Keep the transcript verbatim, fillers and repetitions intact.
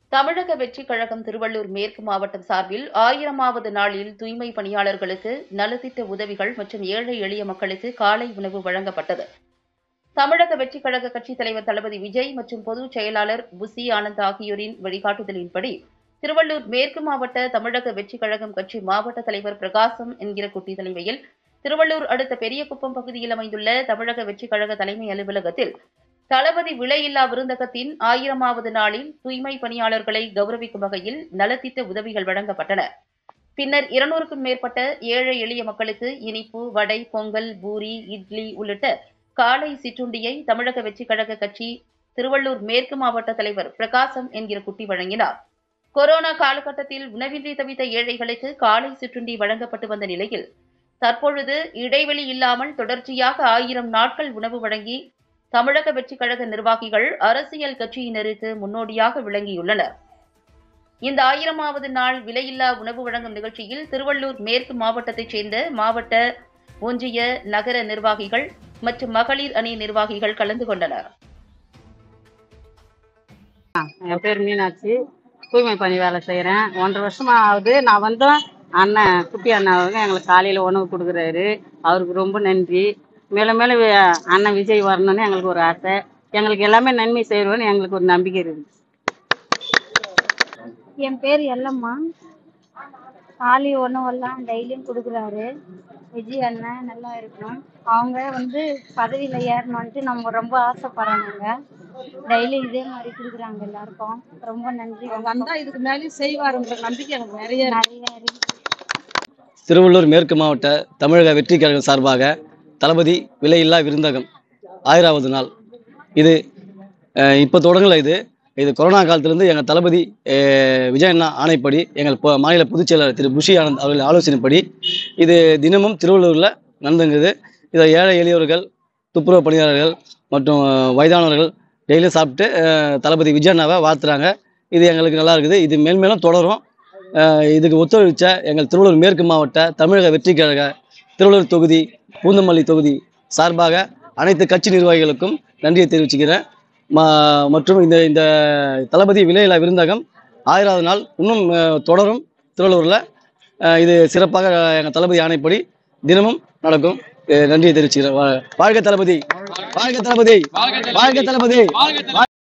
தமிழக வெற்றிக் கழகம் திருவள்ளூர் மேற்கு மாவட்டம் சார்பில் ஆயிரமாவது நாளில் தூய்மை பணியாளர்களுக்கு நலத்திட்ட உதவிகள் மற்றும் ஏழை எளிய மக்களுக்கு காலை உணவு வழங்கப்பட்டது. தமிழக வெற்றிக் கழக கட்சித் தலைவர் தளபதி விஜய் மற்றும் பொதுச் செயலாளர் புசி ஆனந்த் ஆகியோரின் வழிகாட்டுதலின்படி திருவள்ளூர் மேற்கு மாவட்ட தமிழக வெற்றிக் கழகம் கட்சி மாவட்ட தலைவர் பிரகாசம் என்கிற குட்டி தலைமையில் திருவள்ளூர் அடுத்த பெரியகுப்பம் பகுதியில் அமைந்துள்ள தமிழக வெற்றிக் கழக தலைமை அலுவலகத்தில் தளபதி விலையில்லா விருந்தகத்தின் ஆயிரமாவது நாளில் தூய்மை பணியாளர்களை கௌரவிக்கும் வகையில் நலத்திட்ட உதவிகள் வழங்கப்பட்டன. பின்னர் இருநூறுக்கும் மேற்பட்ட ஏழை எளிய மக்களுக்கு இனிப்பு, வடை, பொங்கல், பூரி, இட்லி உள்ளிட்ட காலை சிற்றுண்டியை தமிழக வெற்றிக் கழக கட்சி திருவள்ளூர் மேற்கு மாவட்ட தலைவர் பிரகாசம் என்கிற குட்டி வழங்கினார். கொரோனா காலகட்டத்தில் உணவின்றி தவித்த ஏழைகளுக்கு காலை சிற்றுண்டி வழங்கப்பட்டு வந்த நிலையில் தற்பொழுது இடைவெளி இல்லாமல் தொடர்ச்சியாக ஆயிரம் நாட்கள் உணவு வழங்கி தமிழக வெற்றிக் கழக நிர்வாகிகள் அரசியல் கட்சியினருக்கு முன்னோடியாக விளங்கியுள்ளனர். இந்த ஆயிரமாவது நாள் விலையில்லா உணவு வழங்கும் நிகழ்ச்சியில் திருவள்ளூர் மேற்கு மாவட்டத்தைச் சேர்ந்த மாவட்ட, ஒன்றிய, நகர நிர்வாகிகள் மற்றும் மகளிர் அணி நிர்வாகிகள் கலந்து கொண்டனர். என் பேர் மீனாட்சி, தூய்மை பணி வேலை செய்கிறேன். ஒன்றரை வருஷமா ஆகுது. நான் வந்தோம், அண்ணன் குட்டி அண்ணன் அவங்க எங்களுக்கு காலையில் உணவு கொடுக்குறாரு. அவருக்கு ரொம்ப நன்றி. மேலும் மேலும் அண்ணன் விஜய் வரணும்னு எங்களுக்கு ஒரு ஆசை. எங்களுக்கு எல்லாமே நன்மை செய்வோன்னு எங்களுக்கு ஒரு நம்பிக்கை இருக்குது. என் பேர் எல்லம்மா. காலை உணவெல்லாம் டெய்லியும் கொடுக்குறாரு விஜய் அண்ணன். நல்லா இருக்கணும். அவங்க வந்து பதவியில் ஏறணுன்ட்டு நம்ம ரொம்ப ஆசைப்படுறாங்க. டெய்லி இதே மாதிரி கொடுக்குறாங்க எல்லாருக்கும். ரொம்ப நன்றி. வந்தால் இதுக்கு மேலேயும் செய்வாருன்ற நம்பிக்கை எனக்கு நிறைய நிறைய இருக்கு. திருவள்ளூர் மேற்கு மாவட்ட தமிழக வெற்றிக் கழகம் சார்பாக தளபதி விலையில்லா விருந்தகம் ஆயிராவது நாள் இது இப்போ தொடங்கல. இது இது கொரோனா காலத்திலிருந்து எங்கள் தளபதி விஜய் அண்ணா ஆணைப்படி எங்கள் மாநில பொதுச் செயலாளர் திரு புஷி ஆனந்த் அவர்கள் ஆலோசனைப்படி இது தினமும் திருவள்ளூரில் நடந்துங்குது. இதை ஏழை எளியவர்கள், துப்புரவு பணியாளர்கள் மற்றும் வயதானவர்கள் டெய்லியும் சாப்பிட்டு தளபதி விஜய் அண்ணாவை வாழ்த்துறாங்க. இது எங்களுக்கு நல்லா இருக்குது. இது மேல்மேலும் தொடரும். இதுக்கு ஒத்துழைச்ச எங்கள் திருவள்ளூர் மேற்கு மாவட்ட தமிழக வெற்றிக் கழக திருவள்ளூர் தொகுதி, பூந்தமல்லி தொகுதி சார்பாக அனைத்து கட்சி நிர்வாகிகளுக்கும் நன்றியை தெரிவிச்சுக்கிறேன். மற்றும் இந்த இந்த தளபதி விலையில்லா விருந்தகம் ஆயிராவது நாள் இன்னும் தொடரும். திருவள்ளூரில் இது சிறப்பாக எங்கள் தளபதி ஆணைப்படி தினமும் நடக்கும். நன்றியை தெரிவிச்சுக்கிறேன். வாழ்க தளபதி, வாழ்க தளபதி, வாழ்க தளபதி.